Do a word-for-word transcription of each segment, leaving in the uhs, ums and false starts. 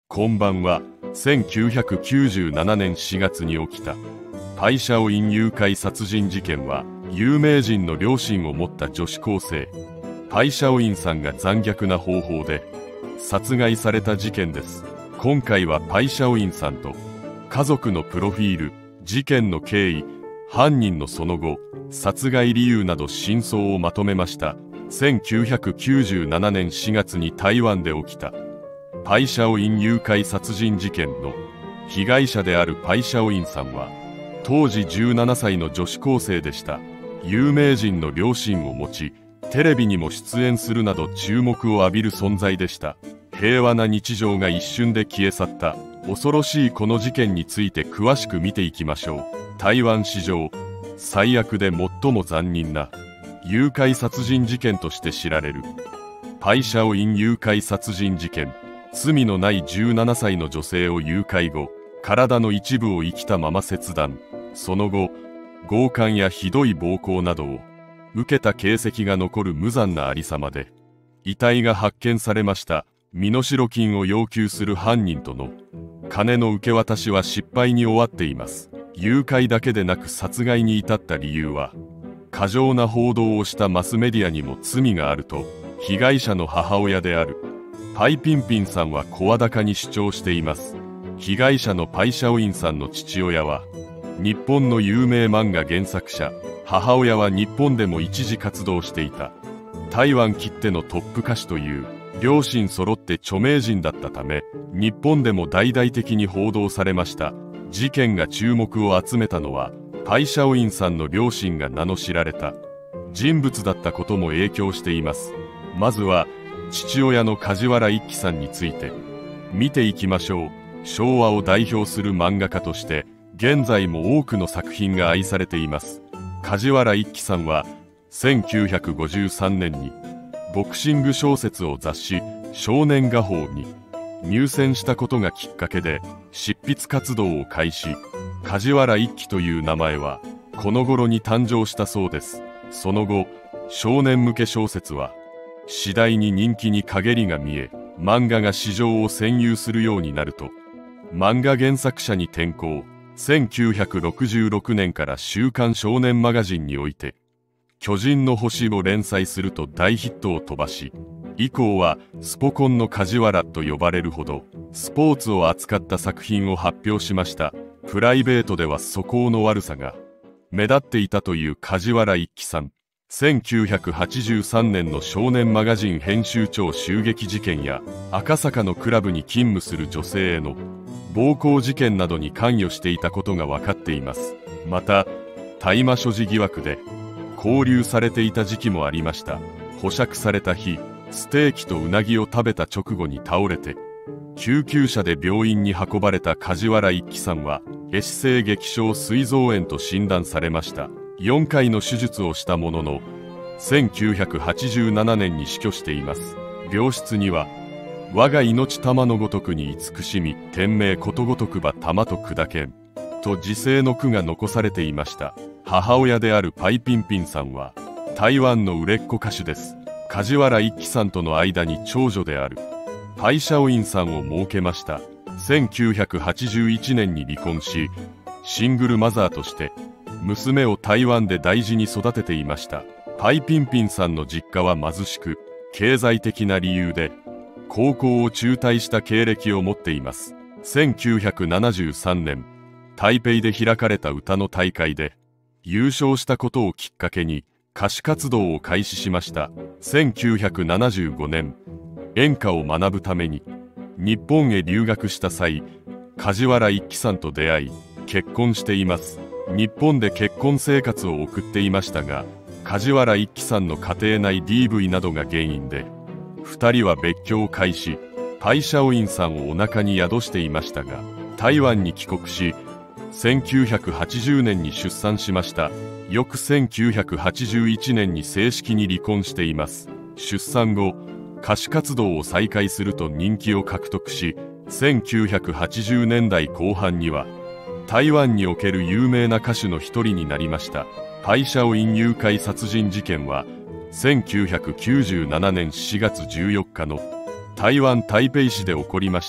こんばんは。せんきゅうひゃくきゅうじゅうななねんしがつに起きたパイシャオイン誘拐殺人事件は、有名人の両親を持った女子高生パイシャオインさんが残虐な方法で殺害された事件です。今回はパイシャオインさんと家族のプロフィール、事件の経緯、犯人のその後、殺害理由など真相をまとめました。せんきゅうひゃくきゅうじゅうななねんしがつに台湾で起きたパイシャオイン誘拐殺人事件の被害者であるパイシャオインさんは、当時じゅうななさいの女子高生でした。有名人の両親を持ち、テレビにも出演するなど注目を浴びる存在でした。平和な日常が一瞬で消え去った恐ろしいこの事件について詳しく見ていきましょう。台湾史上最悪で最も残忍な誘拐殺人事件として知られるパイシャオイン誘拐殺人事件。罪のないじゅうななさいの女性を誘拐後、体の一部を生きたまま切断、その後強姦やひどい暴行などを受けた形跡が残る無残なありさまで、遺体が発見されました。身代金を要求する犯人との金の受け渡しは失敗に終わっています。誘拐だけでなく殺害に至った理由は、過剰な報道をしたマスメディアにも罪があると被害者の母親であるパイピンピンさんは声高に主張しています。被害者のパイシャオインさんの父親は日本の有名漫画原作者、母親は日本でも一時活動していた台湾きってのトップ歌手という両親揃って著名人だったため、日本でも大々的に報道されました。事件が注目を集めたのは、パイシャオインさんの両親が名の知られた人物だったことも影響しています。まずは父親の梶原一騎さんについて見ていきましょう。昭和を代表する漫画家として現在も多くの作品が愛されています。梶原一騎さんはせんきゅうひゃくごじゅうさんねんにボクシング小説を雑誌「少年画報」に入選したことがきっかけで執筆活動を開始。梶原一騎という名前はこの頃に誕生したそうです。その後、少年向け小説は次第に人気に陰りが見え、漫画が市場を占有するようになると漫画原作者に転向。せんきゅうひゃくろくじゅうろくねんから週刊少年マガジンにおいて巨人の星を連載すると大ヒットを飛ばし、以降はスポコンの梶原と呼ばれるほどスポーツを扱った作品を発表しました。プライベートでは素行の悪さが目立っていたという梶原一騎さん。せんきゅうひゃくはちじゅうさんねんの少年マガジン編集長襲撃事件や赤坂のクラブに勤務する女性への暴行事件などに関与していたことが分かっています。また大麻所持疑惑で勾留されていた時期もありました。保釈された日、ステーキとうなぎを食べた直後に倒れて救急車で病院に運ばれた梶原一騎さんは壊死性激症膵臓炎と診断されました。よんかいの手術をしたもののせんきゅうひゃくはちじゅうななねんに死去しています。病室には我が命玉のごとくに慈しみ天命ことごとくば玉と砕けんと時世の句が残されていました。母親であるパイピンピンさんは台湾の売れっ子歌手です。梶原一騎さんとの間に長女であるパイシャオインさんを設けました。せんきゅうひゃくはちじゅういちねんに離婚し、シングルマザーとして娘を台湾で大事に育てていました。パイピンピンさんの実家は貧しく、経済的な理由で高校を中退した経歴を持っています。せんきゅうひゃくななじゅうさんねん、台北で開かれた歌の大会で優勝したことをきっかけに歌手活動を開始しました。せんきゅうひゃくななじゅうごねん、演歌を学ぶために日本へ留学した際、梶原一騎さんと出会い結婚しています。日本で結婚生活を送っていましたが、梶原一騎さんの家庭内 ディーブイ などが原因でふたりは別居を開始。パイシャオインさんをお腹に宿していましたが、台湾に帰国しせんきゅうひゃくはちじゅうねんに出産しました。翌せんきゅうひゃくはちじゅういちねんに正式に離婚しています。出産後、歌手活動を再開すると人気を獲得し、せんきゅうひゃくはちじゅうねんだいこう半には台湾における有名な歌手の一人になりました。パイシャオイン誘拐殺人事件はせんきゅうひゃくきゅうじゅうななねんしがつじゅうよっかの台湾台北市で起こりました。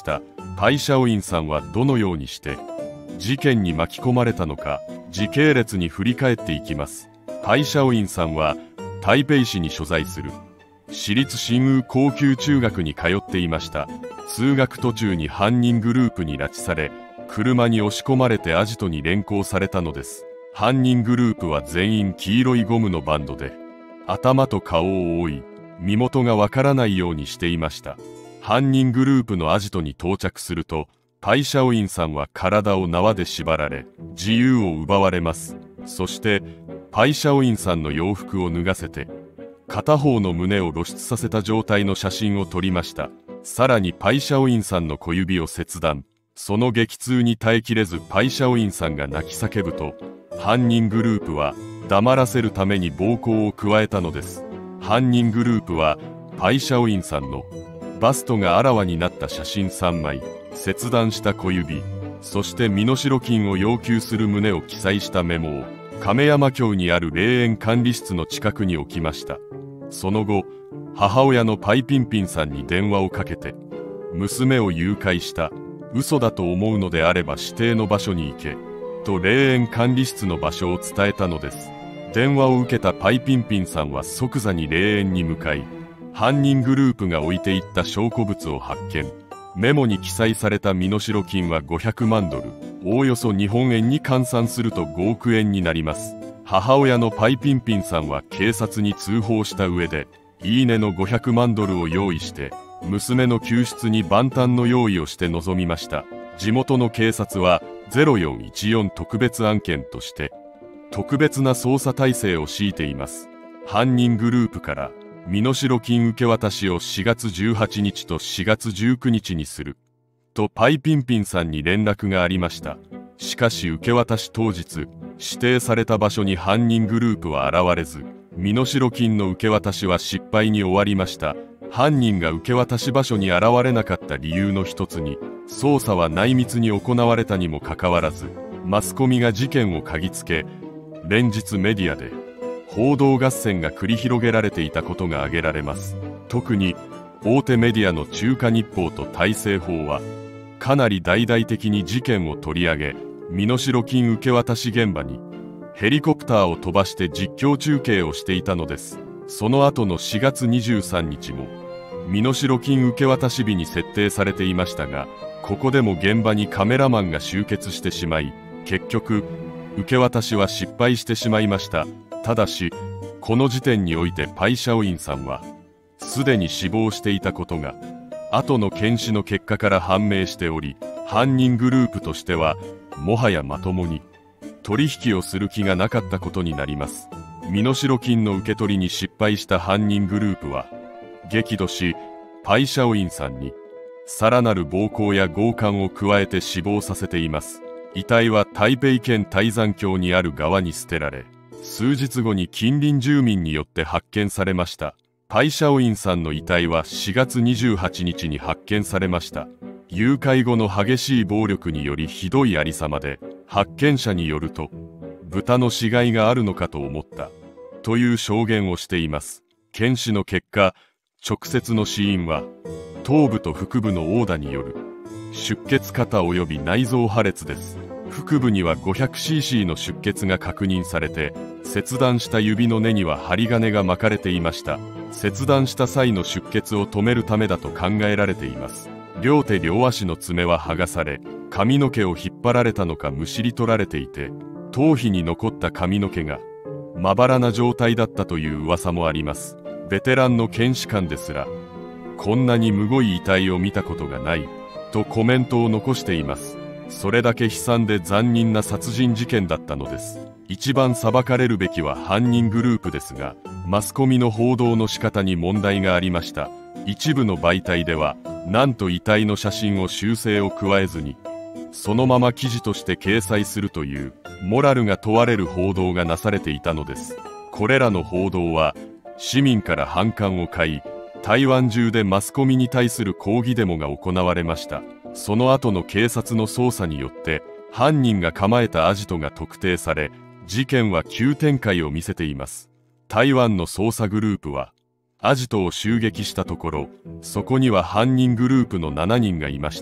パイ・シャオインさんはどのようにして事件に巻き込まれたのか、時系列に振り返っていきます。パイ・シャオインさんは台北市に所在する私立新宇高級中学に通っていました。通学途中に犯人グループに拉致され、車に押し込まれてアジトに連行されたのです。犯人グループは全員黄色いゴムのバンドで頭と顔を覆い、身元がわからないようにしていました。犯人グループのアジトに到着すると、パイ・シャオインさんは体を縄で縛られ、自由を奪われます。そしてパイ・シャオインさんの洋服を脱がせて、片方の胸を露出させた状態の写真を撮りました。さらにパイ・シャオインさんの小指を切断。その激痛に耐えきれずパイ・シャオインさんが泣き叫ぶと、犯人グループは黙らせるために暴行を加えたのです。犯人グループはパイ・シャオインさんのバストがあらわになった写真さんまい、切断した小指、そして身代金を要求する旨を記載したメモを亀山峡にある霊園管理室の近くに置きました。その後、母親のパイ・ピンピンさんに電話をかけて、娘を誘拐した、嘘だと思うのであれば指定の場所に行け、と霊園管理室の場所を伝えたのです。電話を受けたパイ・ピンピンさんは即座に霊園に向かい、犯人グループが置いていった証拠物を発見。メモに記載された身代金はごひゃくまんドル、おおよそ日本円に換算するとごおくえんになります。母親のパイ・ピンピンさんは警察に通報した上で、いいねのごひゃくまんドルを用意して、娘の救出に万端の用意をして臨みました。地元の警察はゼロよんいちよん特別案件として、特別な捜査体制を敷いています。犯人グループから身代金受け渡しをしがつじゅうはちにちとしがつじゅうくにちにするとパイ・ピンピンさんに連絡がありました。しかし受け渡し当日、指定された場所に犯人グループは現れず、身代金の受け渡しは失敗に終わりました。犯人が受け渡し場所に現れなかった理由の一つに、捜査は内密に行われたにもかかわらず、マスコミが事件を嗅ぎつけ、連日メディアで報道合戦が繰り広げられていたことが挙げられます。特に大手メディアの中華日報と大西報はかなり大々的に事件を取り上げ、身代金受け渡し現場にヘリコプターを飛ばして実況中継をしていたのです。その後のしがつにじゅうさんにちも身代金受け渡し日に設定されていましたが、ここでも現場にカメラマンが集結してしまい、結局受け渡しは失敗してしまいました。ただしこの時点においてパイ・シャオインさんはすでに死亡していたことが後の検視の結果から判明しており、犯人グループとしてはもはやまともに取引をする気がなかったことになります。身代金の受け取りに失敗した犯人グループは激怒し、パイ・シャオインさんにさらなる暴行や強姦を加えて死亡させています。遺体は台北県台山峡にある川に捨てられ、数日後に近隣住民によって発見されました。パイ・シャオインさんの遺体はしがつにじゅうはちにちに発見されました。誘拐後の激しい暴力によりひどいありさまで、発見者によると豚の死骸があるのかと思ったという証言をしています。検視の結果、直接の死因は頭部と腹部の殴打による出血過多及び内臓破裂です。腹部には ごひゃくシーシー の出血が確認されて、切断した指の根には針金が巻かれていました。切断した際の出血を止めるためだと考えられています。両手両足の爪は剥がされ、髪の毛を引っ張られたのかむしり取られていて、頭皮に残った髪の毛がまばらな状態だったという噂もあります。ベテランの検視官ですらこんなにむごい遺体を見たことがないとコメントを残しています。それだけ悲惨で残忍な殺人事件だったのです。一番裁かれるべきは犯人グループですが、マスコミの報道の仕方に問題がありました。一部の媒体ではなんと遺体の写真を修正を加えずにそのまま記事として掲載するというモラルが問われる報道がなされていたのです。これらの報道は市民から反感を買い、台湾中でマスコミに対する抗議デモが行われました。その後の警察の捜査によって犯人が構えたアジトが特定され、事件は急展開を見せています。台湾の捜査グループはアジトを襲撃したところ、そこには犯人グループのしちにんがいました。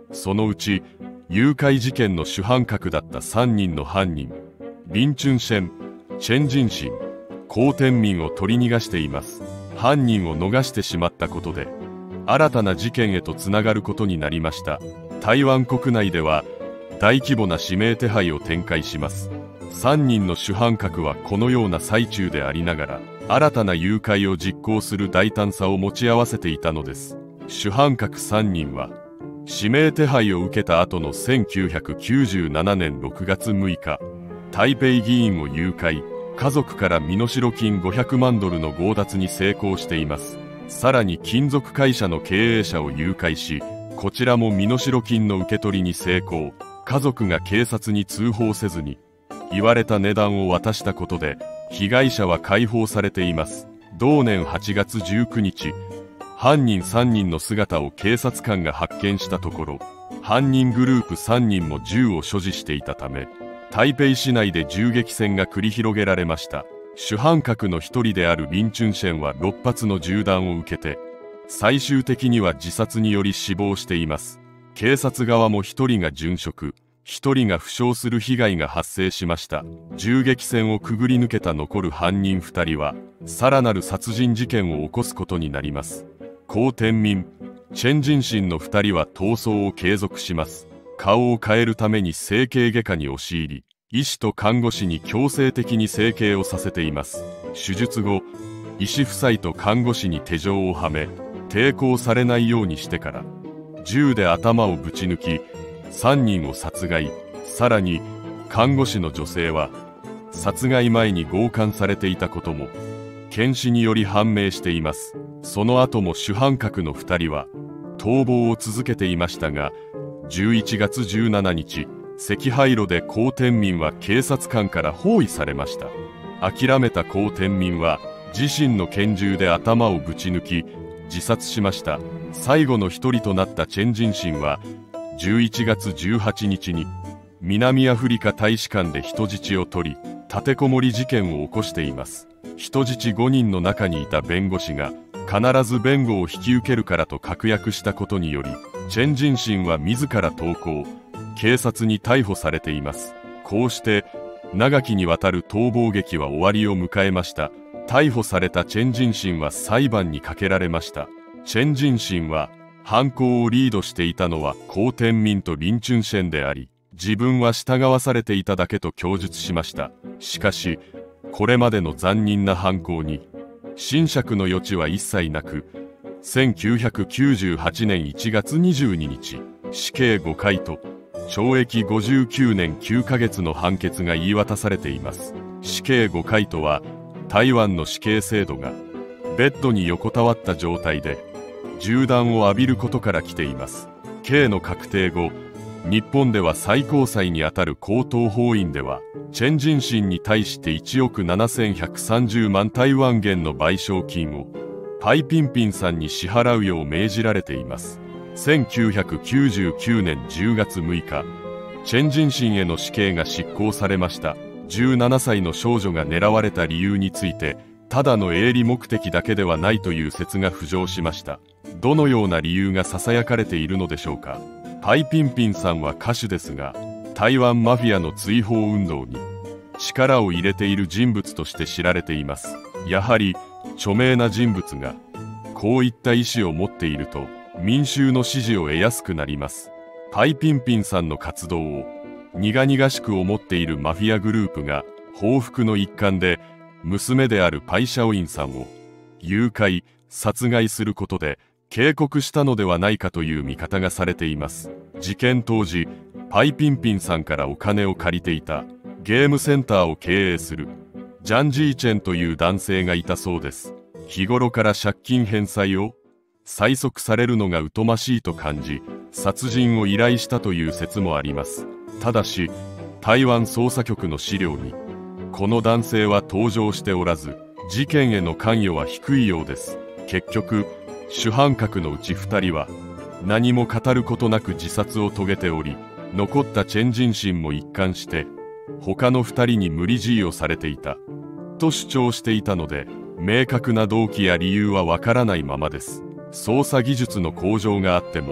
そのうち誘拐事件の主犯格だったさんにんの犯人、リン・チュンシェン、チェン・ジンシン、コウ・テンミンを取り逃がしています。犯人を逃してしまったことで新たな事件へとつながることになりました。台湾国内では大規模な指名手配を展開します。さんにんの主犯格はこのような最中でありながら新たな誘拐を実行する大胆さを持ち合わせていたのです。主犯格さんにんは指名手配を受けた後のせんきゅうひゃくきゅうじゅうななねんろくがつむいか、台北議員を誘拐、家族から身代金ごひゃくまんドルの強奪に成功しています。さらに金属会社の経営者を誘拐し、こちらも身代金の受け取りに成功。家族が警察に通報せずに言われた値段を渡したことで被害者は解放されています。同年はちがつじゅうくにち、犯人さんにんの姿を警察官が発見したところ、犯人グループさんにんも銃を所持していたため、台北市内で銃撃戦が繰り広げられました。主犯格の一人であるリン・チュンシェンはろっぱつの銃弾を受けて最終的には自殺により死亡しています。警察側もひとりが殉職、ひとりが負傷する被害が発生しました。銃撃戦をくぐり抜けた残る犯人ふたりはさらなる殺人事件を起こすことになります。コウ・テンミン、チェン・ジンシンのふたりは逃走を継続します。顔を変えるために整形外科に押し入り、医師と看護師に強制的に整形をさせています。手術後、医師夫妻と看護師に手錠をはめ、抵抗されないようにしてから銃で頭をぶち抜きさんにんを殺害。さらに看護師の女性は殺害前に強姦されていたことも検視により判明しています。その後も主犯格のふたりは逃亡を続けていましたが、じゅういちがつじゅうしちにち、赤廃炉でコウ・テンミンは警察官から包囲されました。諦めたコウ・テンミンは自身の拳銃で頭をぶち抜き自殺しました。最後の一人となったチェン・ジンシンはじゅういちがつじゅうはちにちに南アフリカ大使館で人質を取り立てこもり事件を起こしています。人質ごにんの中にいた弁護士が必ず弁護を引き受けるからと確約したことにより、チェン・ジンシンは自ら投降、警察に逮捕されています。こうして長きにわたる逃亡劇は終わりを迎えました。逮捕されたチェン・ジンシンは裁判にかけられました。チェン・ジンシンは犯行をリードしていたのはコウ・テンミンとリン・チュンシェンであり、自分は従わされていただけと供述しました。しかしこれまでの残忍な犯行に斟酌の余地は一切なく、せんきゅうひゃくきゅうじゅうはちねんいちがつにじゅうににち、死刑ごかいとちょうえきごじゅうきゅうねんきゅうかげつの判決が言い渡されています。死刑ごかいとは台湾の死刑制度がベッドに横たわった状態で銃弾を浴びることから来ています。刑の確定後、日本では最高裁にあたる高等法院ではチェン・ジンシンに対していちおくななせんひゃくさんじゅうまん台湾元の賠償金をパイ・ピンピンさんに支払うよう命じられています。せんきゅうひゃくきゅうじゅうきゅうねんじゅうがつむいか、チェン・ジンシンへの死刑が執行されました。じゅうななさいの少女が狙われた理由について、ただの営利目的だけではないという説が浮上しました。どのような理由がささやかれているのでしょうか。パイ・ピンピンさんは歌手ですが、台湾マフィアの追放運動に力を入れている人物として知られています。やはり著名な人物がこういった意思を持っていると民衆の支持を得やすくなります。パイ・ピンピンさんの活動を苦々しく思っているマフィアグループが報復の一環で娘であるパイ・シャオインさんを誘拐・殺害することで警告したのではないかという見方がされています。事件当時、パイ・ピンピンさんからお金を借りていたゲームセンターを経営するジャン・ジーチェンという男性がいたそうです。日頃から借金返済を催促されるのが疎ましいと感じ、殺人を依頼したという説もあります。ただし、台湾捜査局の資料にこの男性は登場しておらず、事件への関与は低いようです。結局、主犯格のうちふたりは何も語ることなく自殺を遂げており、残ったチェン・ジンシンも一貫して他のふたりに無理強いをされていたと主張していたので、明確な動機や理由はわからないままです。捜査技術の向上があっても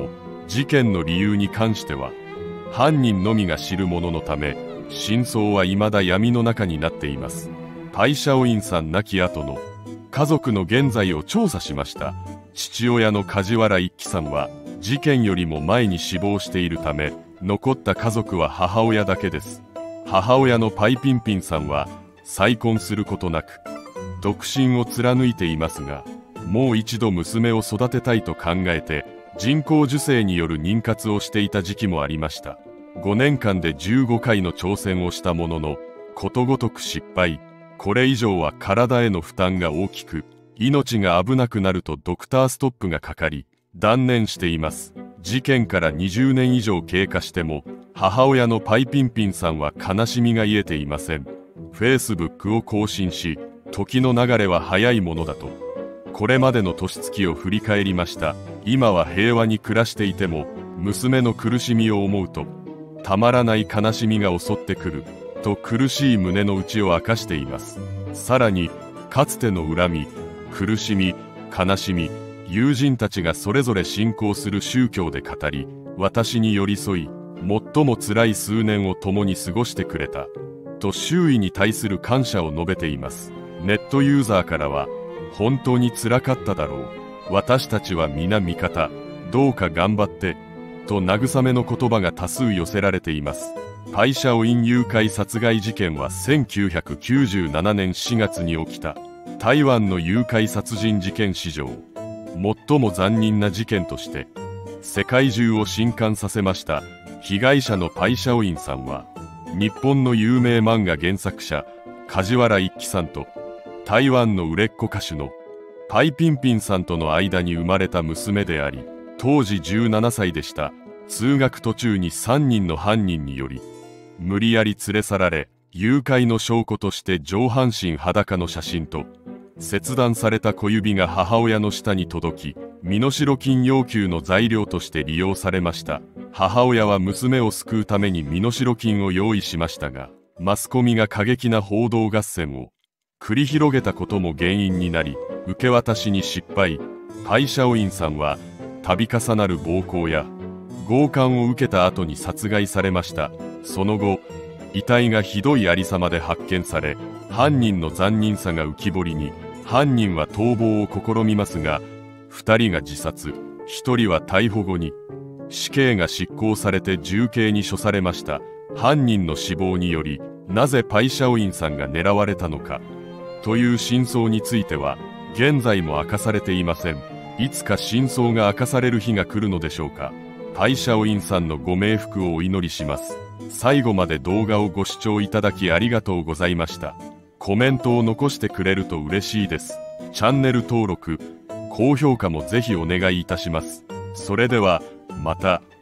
事件の理由に関しては犯人のみが知るもののため、真相は未だ闇の中になっています。パイシャオインさん亡き後の家族の現在を調査しました。父親の梶原一騎さんは事件よりも前に死亡しているため、残った家族は母親だけです。母親のパイピンピンさんは再婚することなく独身を貫いていますが、もう一度娘を育てたいと考えて人工授精による妊活をしていた時期もありました。ごねんかんでじゅうごかいの挑戦をしたもののことごとく失敗。これ以上は体への負担が大きく、命が危なくなるとドクターストップがかかり断念しています。事件からにじゅうねん以上経過しても母親のパイピンピンさんは悲しみが癒えていません。フェイスブックを更新し、時の流れは早いものだとこれまでの年月を振り返りました。今は平和に暮らしていても娘の苦しみを思うとたまらない悲しみが襲ってくると苦しい胸の内を明かしています。さらにかつての恨み、苦しみ、悲しみ、友人たちがそれぞれ信仰する宗教で語り、私に寄り添い最も辛い数年を共に過ごしてくれたと周囲に対する感謝を述べています。ネットユーザーからは本当に辛かっただろう、私たちは皆味方、どうか頑張ってと慰めの言葉が多数寄せられています。パイシャオイン誘拐殺害事件はせんきゅうひゃくきゅうじゅうななねんしがつに起きた台湾の誘拐殺人事件史上最も残忍な事件として世界中を震撼させました。被害者のパイシャオインさんは日本の有名漫画原作者梶原一騎さんと台湾の売れっ子歌手のパイピンピンさんとの間に生まれた娘であり、当時じゅうななさいでした。通学途中にさんにんの犯人により無理やり連れ去られ、誘拐の証拠として上半身裸の写真と切断された小指が母親の下に届き、身代金要求の材料として利用されました。母親は娘を救うために身代金を用意しましたが、マスコミが過激な報道合戦を繰り広げたことも原因になり、受け渡しに失敗。パイシャオインさんは度重なる暴行や強姦を受けた後に殺害されました。その後、遺体がひどいありさまで発見され、犯人の残忍さが浮き彫りに。犯人は逃亡を試みますが、ふたりが自殺、ひとりは逮捕後に死刑が執行されて重刑に処されました。犯人の死亡によりなぜパイシャオインさんが狙われたのかという真相については現在も明かされていません。いつか真相が明かされる日が来るのでしょうか。パイシャオインさんのご冥福をお祈りします。最後まで動画をご視聴いただきありがとうございました。コメントを残してくれると嬉しいです。チャンネル登録、高評価もぜひお願いいたします。それではまた。